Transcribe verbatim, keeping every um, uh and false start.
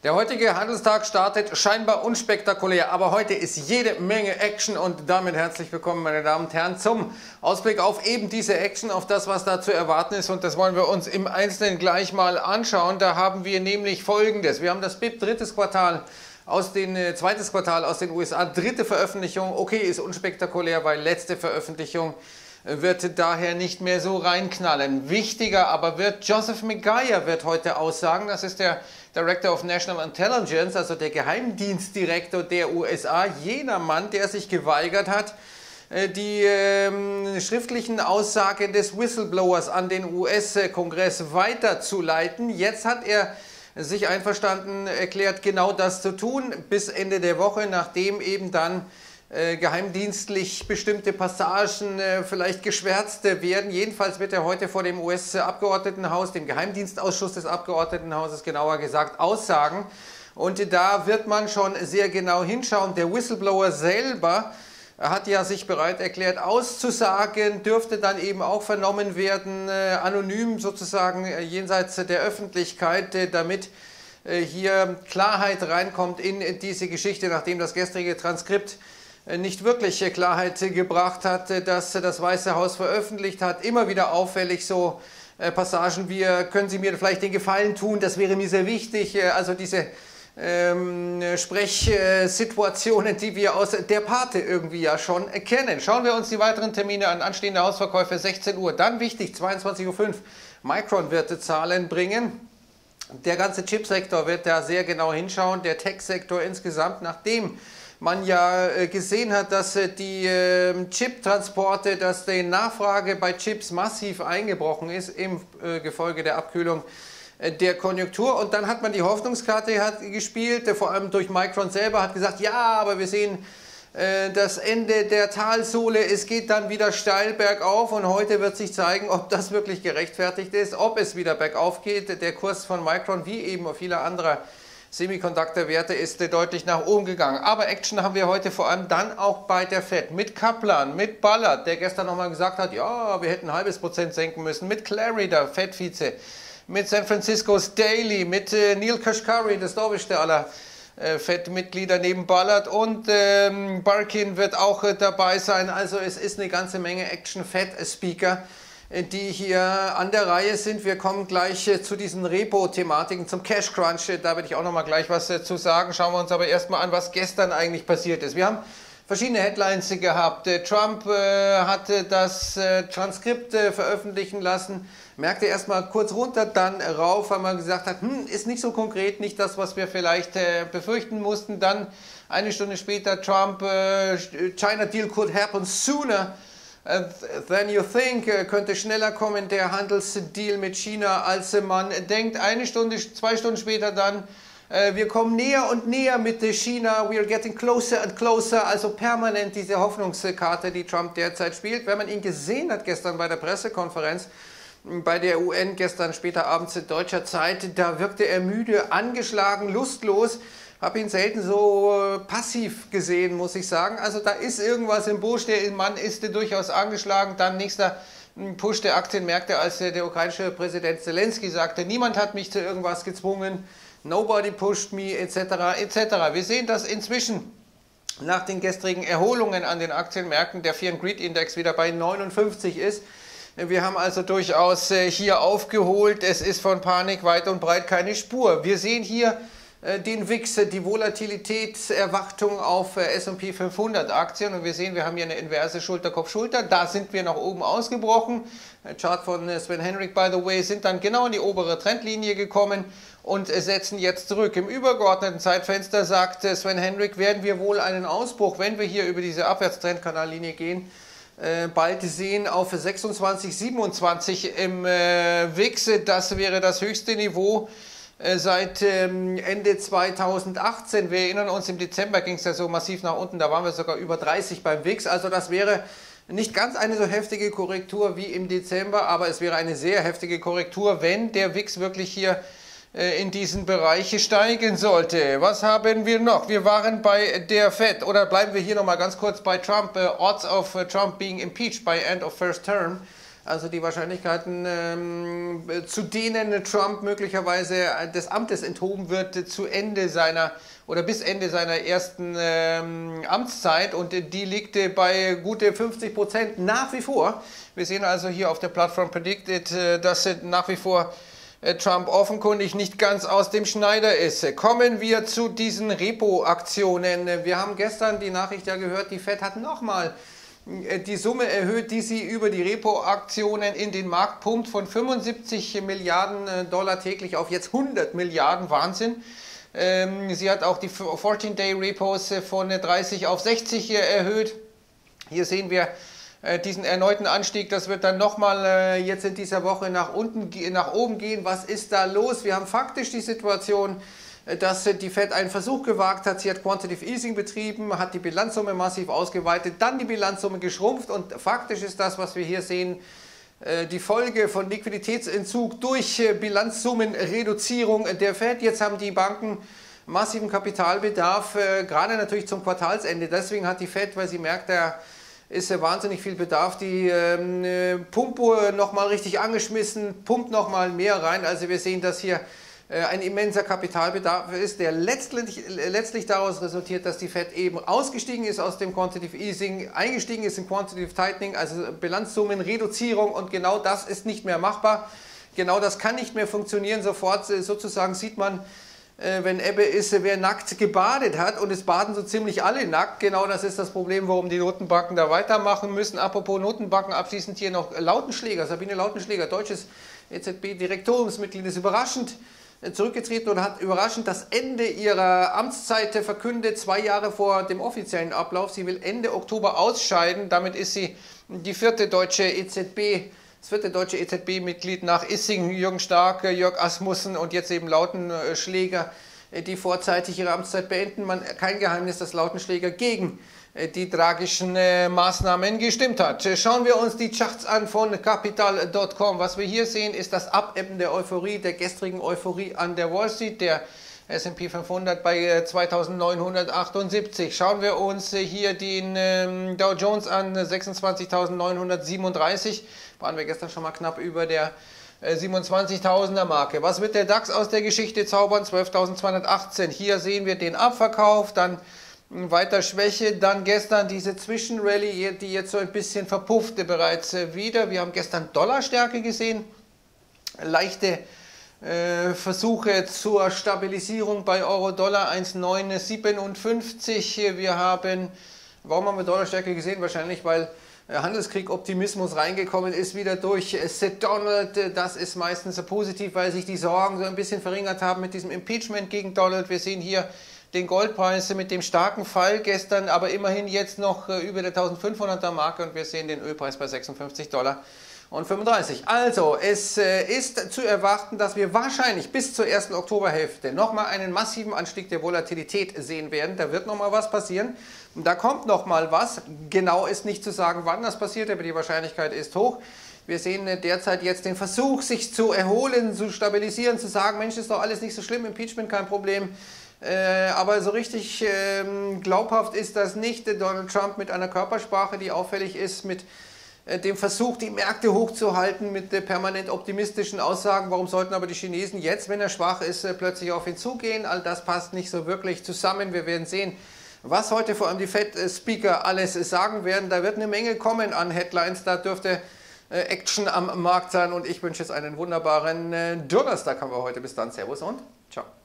Der heutige Handelstag startet scheinbar unspektakulär, aber heute ist jede Menge Action und damit herzlich willkommen, meine Damen und Herren, zum Ausblick auf eben diese Action, auf das, was da zu erwarten ist, und das wollen wir uns im Einzelnen gleich mal anschauen. Da haben wir nämlich Folgendes: Wir haben das B I P drittes Quartal aus den, äh, zweites Quartal aus den U S A, dritte Veröffentlichung. Okay, ist unspektakulär, weil letzte Veröffentlichung wird daher nicht mehr so reinknallen. Wichtiger aber wird, Joseph Maguire wird heute aussagen. Das ist der Director of National Intelligence, also der Geheimdienstdirektor der U S A. Jener Mann, der sich geweigert hat, die äh, schriftlichen Aussagen des Whistleblowers an den U S-Kongress weiterzuleiten. Jetzt hat er sich einverstanden erklärt, genau das zu tun, bis Ende der Woche, nachdem eben dann Äh, geheimdienstlich bestimmte Passagen äh, vielleicht geschwärzt werden. Jedenfalls wird er heute vor dem U S-Abgeordnetenhaus, dem Geheimdienstausschuss des Abgeordnetenhauses genauer gesagt, aussagen. Und da wird man schon sehr genau hinschauen. Der Whistleblower selber hat ja sich bereit erklärt auszusagen, dürfte dann eben auch vernommen werden, äh, anonym sozusagen, äh, jenseits der Öffentlichkeit, äh, damit äh, hier Klarheit reinkommt in diese Geschichte, nachdem das gestrige Transkript nicht wirklich Klarheit gebracht hat, dass das Weiße Haus veröffentlicht hat. Immer wieder auffällig so Passagen wie: können Sie mir vielleicht den Gefallen tun, das wäre mir sehr wichtig. Also diese ähm, Sprechsituationen, die wir aus der Pate irgendwie ja schon kennen. Schauen wir uns die weiteren Termine an. Anstehende Hausverkäufe sechzehn Uhr. Dann wichtig, zweiundzwanzig Uhr fünf. Micron wird Zahlen bringen. Der ganze Chipsektor wird da sehr genau hinschauen. Der Tech-Sektor insgesamt, nachdem man ja gesehen hat, dass die Chip-Transporte, dass die Nachfrage bei Chips massiv eingebrochen ist im Gefolge der Abkühlung der Konjunktur. Und dann hat man die Hoffnungskarte hat gespielt, vor allem durch Micron selber, hat gesagt, ja, aber wir sehen das Ende der Talsohle, es geht dann wieder steil bergauf, und heute wird sich zeigen, ob das wirklich gerechtfertigt ist, ob es wieder bergauf geht. Der Kurs von Micron, wie eben viele andere Semiconductor-Werte, ist deutlich nach oben gegangen. Aber Action haben wir heute vor allem dann auch bei der Fed. Mit Kaplan, mit Ballard, der gestern nochmal gesagt hat, ja, wir hätten ein halbes Prozent senken müssen. Mit Clary, der Fed-Vize. Mit San Francisco's Daily. Mit äh, Neil Kashkari, das dovischste aller äh, Fed-Mitglieder neben Ballard. Und ähm, Barkin wird auch äh, dabei sein. Also es ist eine ganze Menge Action-Fed-Speaker, die hier an der Reihe sind. Wir kommen gleich zu diesen Repo-Thematiken, zum Cash Crunch. Da werde ich auch noch mal gleich was zu sagen. Schauen wir uns aber erstmal an, was gestern eigentlich passiert ist. Wir haben verschiedene Headlines gehabt. Trump äh, hatte das äh, Transkript äh, veröffentlichen lassen, merkte erstmal kurz runter, dann rauf, weil man gesagt hat, hm, ist nicht so konkret, nicht das, was wir vielleicht äh, befürchten mussten. Dann eine Stunde später Trump, äh, China Deal could happen sooner than you think, könnte schneller kommen, der Handelsdeal mit China, als man denkt. Eine Stunde, zwei Stunden später dann, wir kommen näher und näher mit China, we are getting closer and closer, also permanent diese Hoffnungskarte, die Trump derzeit spielt. Wenn man ihn gesehen hat gestern bei der Pressekonferenz bei der U N, gestern später abends in deutscher Zeit, da wirkte er müde, angeschlagen, lustlos. Habe ihn selten so passiv gesehen, muss ich sagen. Also da ist irgendwas im Busch, der Mann ist durchaus angeschlagen. Dann nächster Push der Aktienmärkte, als der ukrainische Präsident Zelensky sagte, niemand hat mich zu irgendwas gezwungen, nobody pushed me, et cetera et cetera. Wir sehen, dass inzwischen nach den gestrigen Erholungen an den Aktienmärkten der Fear and Greed Index wieder bei neunundfünfzig ist. Wir haben also durchaus hier aufgeholt. Es ist von Panik weit und breit keine Spur. Wir sehen hier den W I X, die Volatilitätserwartung auf S und P fünfhundert Aktien, und wir sehen, wir haben hier eine inverse Schulter-Kopf-Schulter, da sind wir nach oben ausgebrochen. Der Chart von Sven Henrik, by the way, sind dann genau in die obere Trendlinie gekommen und setzen jetzt zurück. Im übergeordneten Zeitfenster, sagt Sven Henrik, werden wir wohl einen Ausbruch, wenn wir hier über diese Abwärtstrendkanallinie gehen, bald sehen auf sechsundzwanzig, siebenundzwanzig im W I X. Das wäre das höchste Niveau seit Ende zweitausendachtzehn. Wir erinnern uns, im Dezember ging es ja so massiv nach unten, da waren wir sogar über dreißig beim W I X. Also das wäre nicht ganz eine so heftige Korrektur wie im Dezember, aber es wäre eine sehr heftige Korrektur, wenn der W I X wirklich hier in diesen Bereich steigen sollte. Was haben wir noch? Wir waren bei der Fed, oder bleiben wir hier nochmal ganz kurz bei Trump. Odds of Trump being impeached by end of first term. Also die Wahrscheinlichkeiten, ähm, zu denen Trump möglicherweise des Amtes enthoben wird, zu Ende seiner oder bis Ende seiner ersten ähm, Amtszeit, und die liegt bei gute fünfzig Prozent nach wie vor. Wir sehen also hier auf der Plattform Predicted, dass nach wie vor Trump offenkundig nicht ganz aus dem Schneider ist. Kommen wir zu diesen Repo-Aktionen. Wir haben gestern die Nachricht ja gehört, die Fed hat nochmal die Summe erhöht, die sie über die Repo-Aktionen in den Markt pumpt, von fünfundsiebzig Milliarden Dollar täglich auf jetzt hundert Milliarden. Wahnsinn. Sie hat auch die vierzehn-Day-Repos von dreißig auf sechzig erhöht. Hier sehen wir diesen erneuten Anstieg. Das wird dann nochmal jetzt in dieser Woche nach unten, nach oben gehen. Was ist da los? Wir haben faktisch die Situation, dass die Fed einen Versuch gewagt hat. Sie hat Quantitative Easing betrieben, hat die Bilanzsumme massiv ausgeweitet, dann die Bilanzsumme geschrumpft, und faktisch ist das, was wir hier sehen, die Folge von Liquiditätsentzug durch Bilanzsummenreduzierung der Fed. Jetzt haben die Banken massiven Kapitalbedarf, gerade natürlich zum Quartalsende. Deswegen hat die Fed, weil sie merkt, da ist ja wahnsinnig viel Bedarf, die äh, Pumpe nochmal richtig angeschmissen, pumpt nochmal mehr rein. Also wir sehen, dass hier ein immenser Kapitalbedarf ist, der letztlich, letztlich daraus resultiert, dass die Fed eben ausgestiegen ist aus dem Quantitative Easing, eingestiegen ist in Quantitative Tightening, also Bilanzsummenreduzierung, und genau das ist nicht mehr machbar. Genau das kann nicht mehr funktionieren. Sofort sozusagen sieht man, wenn Ebbe ist, wer nackt gebadet hat, und es baden so ziemlich alle nackt. Genau das ist das Problem, warum die Notenbanken da weitermachen müssen. Apropos Notenbanken, abschließend hier noch Lautenschläger, Sabine Lautenschläger, deutsches E Z B-Direktoriumsmitglied, ist überraschend zurückgetreten und hat überraschend das Ende ihrer Amtszeit verkündet, zwei Jahre vor dem offiziellen Ablauf. Sie will Ende Oktober ausscheiden. Damit ist sie die vierte deutsche E Z B, das vierte deutsche E Z B-Mitglied nach Issing, Jürgen Stark, Jörg Asmussen und jetzt eben Lautenschläger, die vorzeitig ihre Amtszeit beenden. Man, kein Geheimnis, dass Lautenschläger gegen die tragischen äh, Maßnahmen gestimmt hat. Schauen wir uns die Charts an von Capital Punkt com. Was wir hier sehen, ist das Abebben der Euphorie, der gestrigen Euphorie an der Wall Street. Der S und P fünfhundert bei äh, zweitausendneunhundertachtundsiebzig. Schauen wir uns äh, hier den ähm, Dow Jones an, sechsundzwanzigtausendneunhundertsiebenunddreißig. Waren wir gestern schon mal knapp über der äh, siebenundzwanzigtausender Marke. Was wird der DAX aus der Geschichte zaubern? zwölftausendzweihundertachtzehn. Hier sehen wir den Abverkauf, dann weiter Schwäche, dann gestern diese Zwischenrallye, die jetzt so ein bisschen verpuffte bereits wieder. Wir haben gestern Dollarstärke gesehen, leichte äh, Versuche zur Stabilisierung bei Euro-Dollar eins Komma neun siebenundfünfzig. Wir haben, warum haben wir Dollarstärke gesehen? Wahrscheinlich, weil Handelskrieg-Optimismus reingekommen ist, wieder durch Sid Donald. Das ist meistens positiv, weil sich die Sorgen so ein bisschen verringert haben mit diesem Impeachment gegen Donald. Wir sehen hier den Goldpreis mit dem starken Fall gestern, aber immerhin jetzt noch über der eintausendfünfhunderter Marke, und wir sehen den Ölpreis bei sechsundfünfzig Dollar und fünfunddreißig. Also, es ist zu erwarten, dass wir wahrscheinlich bis zur ersten Oktoberhälfte nochmal einen massiven Anstieg der Volatilität sehen werden. Da wird nochmal was passieren. Da kommt nochmal was. Genau ist nicht zu sagen, wann das passiert, aber die Wahrscheinlichkeit ist hoch. Wir sehen derzeit jetzt den Versuch, sich zu erholen, zu stabilisieren, zu sagen, Mensch, ist doch alles nicht so schlimm, Impeachment kein Problem. Äh, aber so richtig äh, glaubhaft ist das nicht. Donald Trump mit einer Körpersprache, die auffällig ist, mit äh, dem Versuch, die Märkte hochzuhalten, mit äh, permanent optimistischen Aussagen. Warum sollten aber die Chinesen jetzt, wenn er schwach ist, äh, plötzlich auf ihn zugehen? All das passt nicht so wirklich zusammen. Wir werden sehen, was heute vor allem die Fed-Speaker alles sagen werden. Da wird eine Menge kommen an Headlines. Da dürfte äh, Action am Markt sein. Und ich wünsche jetzt einen wunderbaren äh, Donnerstag haben wir heute. Bis dann. Servus und ciao.